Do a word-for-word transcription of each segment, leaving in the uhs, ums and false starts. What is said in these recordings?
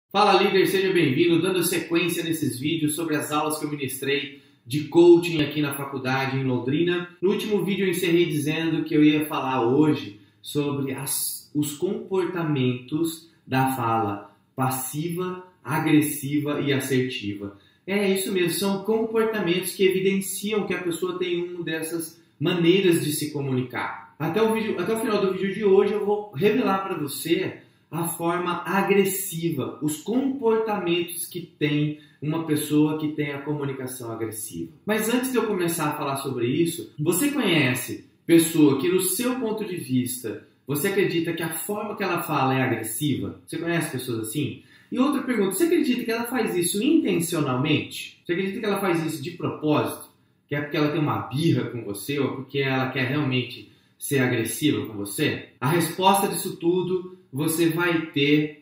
Fala líder, seja bem-vindo, dando sequência nesses vídeos sobre as aulas que eu ministrei de coaching aqui na faculdade em Londrina. No último vídeo eu encerrei dizendo que eu ia falar hoje sobre as, os comportamentos da fala passiva, agressiva e assertiva. É isso mesmo, são comportamentos que evidenciam que a pessoa tem uma dessas maneiras de se comunicar. Até o, vídeo, até o final do vídeo de hoje eu vou revelar para você a forma agressiva, os comportamentos que tem uma pessoa que tem a comunicação agressiva. Mas antes de eu começar a falar sobre isso, você conhece pessoa que no seu ponto de vista, você acredita que a forma que ela fala é agressiva? Você conhece pessoas assim? E outra pergunta, você acredita que ela faz isso intencionalmente? Você acredita que ela faz isso de propósito? Que é porque ela tem uma birra com você ou porque ela quer realmente ser agressiva com você? A resposta disso tudo você vai ter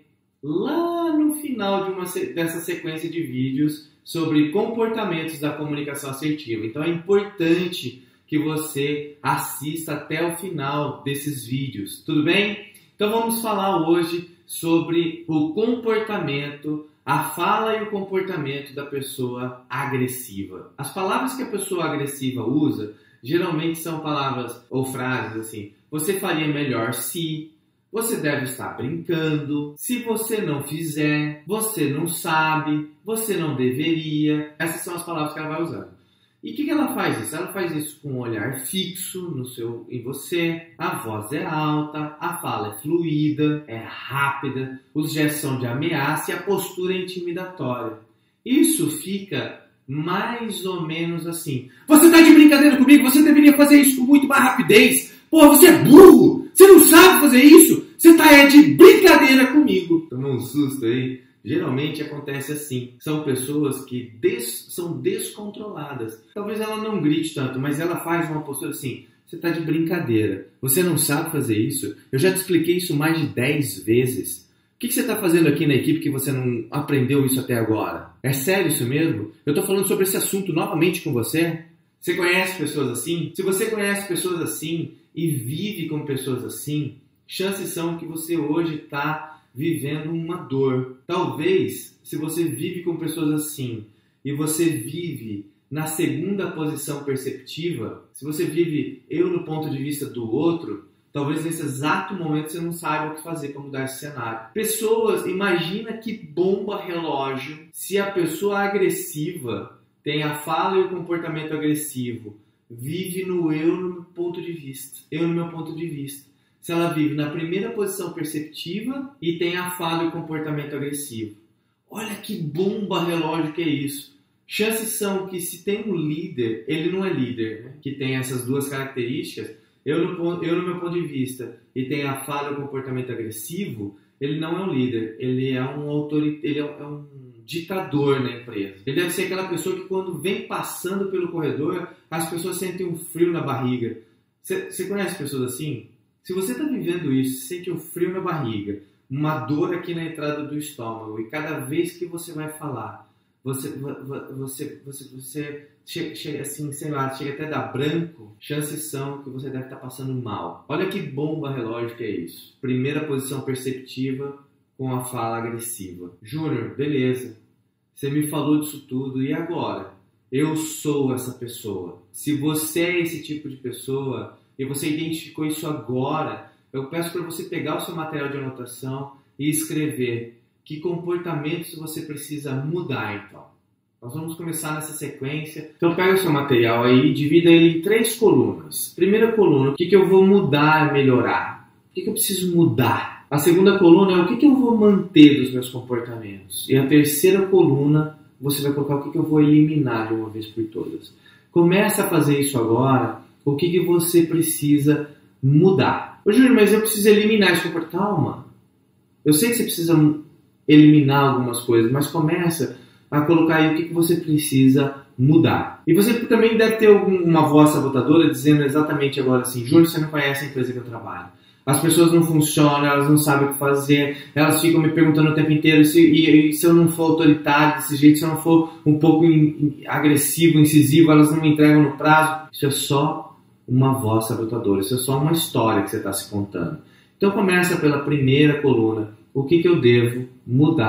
lá no final de uma, dessa sequência de vídeos sobre comportamentos da comunicação assertiva. Então é importante que você assista até o final desses vídeos, tudo bem? Então vamos falar hoje sobre o comportamento, a fala e o comportamento da pessoa agressiva. As palavras que a pessoa agressiva usa geralmente são palavras ou frases assim: você faria melhor se, você deve estar brincando, se você não fizer, você não sabe, você não deveria. Essas são as palavras que ela vai usando. E o que, que ela faz isso? Ela faz isso com um olhar fixo no seu, em você, a voz é alta, a fala é fluida, é rápida, os gestos são de ameaça e a postura é intimidatória. Isso fica mais ou menos assim: você tá de brincadeira comigo? Você deveria fazer isso com muito mais rapidez. Pô, você é burro! Você não sabe fazer isso! Você tá é, de brincadeira comigo! Tomou um susto aí? Geralmente acontece assim. São pessoas que des, são descontroladas. Talvez ela não grite tanto, mas ela faz uma postura assim: você tá de brincadeira. Você não sabe fazer isso? Eu já te expliquei isso mais de dez vezes. O que, que você está fazendo aqui na equipe que você não aprendeu isso até agora? É sério isso mesmo? Eu estou falando sobre esse assunto novamente com você? Você conhece pessoas assim? Se você conhece pessoas assim e vive com pessoas assim, chances são que você hoje está vivendo uma dor. Talvez, se você vive com pessoas assim e você vive na segunda posição perceptiva, se você vive eu no ponto de vista do outro, talvez nesse exato momento você não saiba o que fazer para mudar esse cenário. Pessoas, imagina que bomba relógio se a pessoa agressiva tem a fala e o comportamento agressivo, vive no eu no meu ponto de vista. Eu no meu ponto de vista. Se ela vive na primeira posição perceptiva e tem a fala e o comportamento agressivo. Olha que bomba relógio que é isso. Chances são que se tem um líder, ele não é líder, né? Que tem essas duas características, eu no, eu no meu ponto de vista, e tem a fala e o comportamento agressivo, ele não é um líder, ele é um autoritário, ele é um ditador na empresa. Ele deve ser aquela pessoa que quando vem passando pelo corredor, as pessoas sentem um frio na barriga. Você conhece pessoas assim? Se você está vivendo isso, sente um frio na barriga, uma dor aqui na entrada do estômago, e cada vez que você vai falar, você, você, você, você chega, chega assim, sei lá, chega até dar branco, chances são que você deve estar passando mal. Olha que bomba relógio que é isso. Primeira posição perceptiva com a fala agressiva. Júnior, beleza, você me falou disso tudo, e agora? Eu sou essa pessoa. Se você é esse tipo de pessoa e você identificou isso agora, eu peço para você pegar o seu material de anotação e escrever que comportamentos você precisa mudar, então. Nós vamos começar nessa sequência. Então pega o seu material aí e divida ele em três colunas. Primeira coluna, o que, que eu vou mudar, melhorar? O que, que eu preciso mudar? A segunda coluna é o que, que eu vou manter dos meus comportamentos. E a terceira coluna, você vai colocar o que, que eu vou eliminar de uma vez por todas. Começa a fazer isso agora. O que, que você precisa mudar? Ô Júnior, mas eu preciso eliminar esse comportamento. Calma. Eu sei que você precisa eliminar algumas coisas, mas começa a colocar aí o que, que você precisa mudar. E você também deve ter uma voz sabotadora dizendo exatamente agora assim: Júnior, você não conhece a empresa que eu trabalho. As pessoas não funcionam, elas não sabem o que fazer, elas ficam me perguntando o tempo inteiro se, e, e se eu não for autoritário desse jeito, se eu não for um pouco in, in, agressivo, incisivo, elas não me entregam no prazo. Isso é só uma voz sabotadora, isso é só uma história que você está se contando. Então começa pela primeira coluna: o que, que eu devo mudar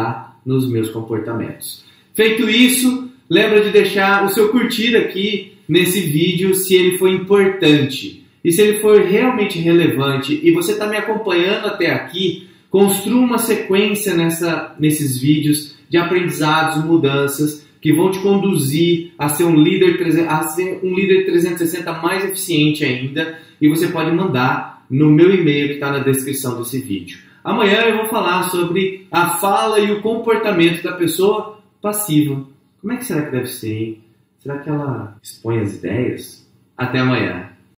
nos meus comportamentos. Feito isso, lembra de deixar o seu curtir aqui nesse vídeo se ele for importante. E se ele for realmente relevante e você está me acompanhando até aqui, construa uma sequência nessa, nesses vídeos de aprendizados, mudanças que vão te conduzir a ser um líder, a ser um líder trezentos e sessenta mais eficiente ainda. E você pode mandar no meu e-mail que está na descrição desse vídeo. Amanhã eu vou falar sobre a fala e o comportamento da pessoa passiva. Como é que será que deve ser, hein? Será que ela expõe as ideias? Até amanhã.